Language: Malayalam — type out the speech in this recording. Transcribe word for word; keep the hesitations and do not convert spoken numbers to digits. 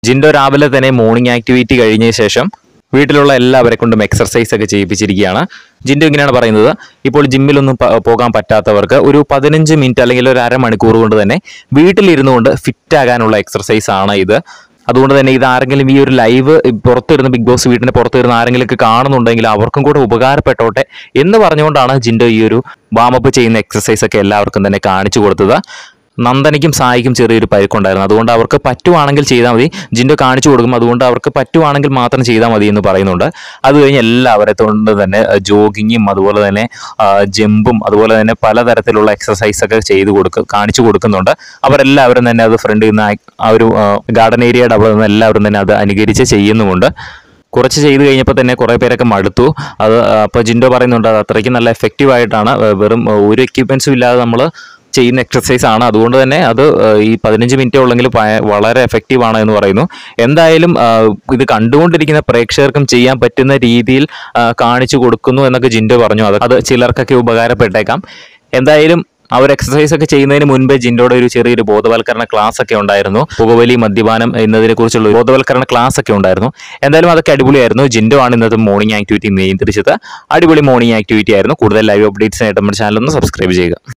ജിൻഡോ രാവിലെ തന്നെ മോർണിംഗ് ആക്ടിവിറ്റി കഴിഞ്ഞ ശേഷം വീട്ടിലുള്ള എല്ലാവരെ കൊണ്ടും എക്സർസൈസ് ഒക്കെ ചെയ്യിപ്പിച്ചിരിക്കുകയാണ്. ജിൻഡോ ഇങ്ങനെയാണ് പറയുന്നത്, ഇപ്പോൾ ജിമ്മിലൊന്നും പോകാൻ പറ്റാത്തവർക്ക് ഒരു പതിനഞ്ച് മിനിറ്റ് അല്ലെങ്കിൽ ഒരു അരമണിക്കൂർ കൊണ്ട് തന്നെ വീട്ടിലിരുന്നു കൊണ്ട് ഫിറ്റ് ആകാനുള്ള എക്സർസൈസ് ആണ് ഇത്. അതുകൊണ്ട് തന്നെ ഇത് ആരെങ്കിലും ഈ ഒരു ലൈവ് പുറത്തിരുന്ന് ബിഗ് ബോസ് വീട്ടിന് പുറത്തിരുന്ന് ആരെങ്കിലും ഒക്കെ കാണുന്നുണ്ടെങ്കിൽ അവർക്കും കൂടെ ഉപകാരപ്പെട്ടോട്ടെ എന്ന് പറഞ്ഞുകൊണ്ടാണ് ജിൻഡോ ഈ ഒരു വാമപ്പ് ചെയ്യുന്ന എക്സർസൈസ് ഒക്കെ എല്ലാവർക്കും തന്നെ കാണിച്ചു കൊടുത്തത്. നന്ദനയ്ക്കും സായിക്കും ചെറിയൊരു പരിക്കുണ്ടായിരുന്നു, അതുകൊണ്ട് അവർക്ക് പറ്റുവാണെങ്കിൽ ചെയ്താൽ മതി. ജിൻഡോ കാണിച്ചു കൊടുക്കും, അതുകൊണ്ട് അവർക്ക് പറ്റുവാണെങ്കിൽ മാത്രം ചെയ്താൽ മതി എന്ന് പറയുന്നുണ്ട്. അത് കഴിഞ്ഞ് എല്ലാവരെ കൊണ്ട് തന്നെ ജോഗിങ്ങും അതുപോലെ തന്നെ ജമ്പും അതുപോലെ തന്നെ പലതരത്തിലുള്ള എക്സസൈസ് ഒക്കെ ചെയ്ത് കൊടുക്കുക കാണിച്ചു കൊടുക്കുന്നുണ്ട്. അവരെല്ലാവരും തന്നെ അത് ഫ്രണ്ടിൽ നിന്ന് ആ ഒരു ഗാർഡൻ ഏരിയയുടെ അവിടെ നിന്ന് എല്ലാവരും തന്നെ അത് അനുകരിച്ച് ചെയ്യുന്നുമുണ്ട്. കുറച്ച് ചെയ്ത് കഴിഞ്ഞപ്പോൾ തന്നെ കുറേ പേരൊക്കെ മടുത്തു. അത് അപ്പോൾ ജിൻഡോ പറയുന്നുണ്ട് അത് അത്രയ്ക്ക് നല്ല എഫക്റ്റീവ് ആയിട്ടാണ്, വെറും ഒരു എക്യുപ്മെൻസും ഇല്ലാതെ നമ്മൾ ചെയ്യുന്ന എക്സസൈസ് ആണ്. അതുകൊണ്ട് തന്നെ അത് ഈ പതിനഞ്ച് മിനിറ്റ് ഉള്ളെങ്കിലും വളരെ എഫക്റ്റീവ് ആണ് എന്ന് പറയുന്നു. എന്തായാലും ഇത് കണ്ടുകൊണ്ടിരിക്കുന്ന പ്രേക്ഷകർക്കും ചെയ്യാൻ പറ്റുന്ന രീതിയിൽ കാണിച്ചു കൊടുക്കുന്നു എന്നൊക്കെ ജിൻഡോ പറഞ്ഞു. അത് അത് ചിലർക്കൊക്കെ ഉപകാരപ്പെട്ടേക്കാം. എന്തായാലും ആ ഒരു എക്സസൈസ് ഒക്കെ ചെയ്യുന്നതിന് മുൻപേ ജിൻഡോയുടെ ഒരു ചെറിയൊരു ബോധവൽക്കരണ ക്ലാസ് ഒക്കെ ഉണ്ടായിരുന്നു. പുകവലി, മദ്യപാനം എന്നതിനെ കുറിച്ചുള്ള ബോധവൽക്കരണ ക്ലാസ് ഒക്കെ ഉണ്ടായിരുന്നു. എന്തായാലും അതൊക്കെ അടിപൊളിയായിരുന്നു. ജിൻഡോ ആണ് ഇന്നത്തെ മോർണിംഗ് ആക്ടിവിറ്റി നിയന്ത്രിച്ചത്. അടിപൊളി മോർണിംഗ് ആക്ടിവിറ്റി ആയിരുന്നു. കൂടുതൽ ലൈവ് അപ്ഡേറ്റ്സിനായിട്ട് നമ്മുടെ ചാനൽ ഒന്ന് സബ്സ്ക്രൈബ് ചെയ്യുക.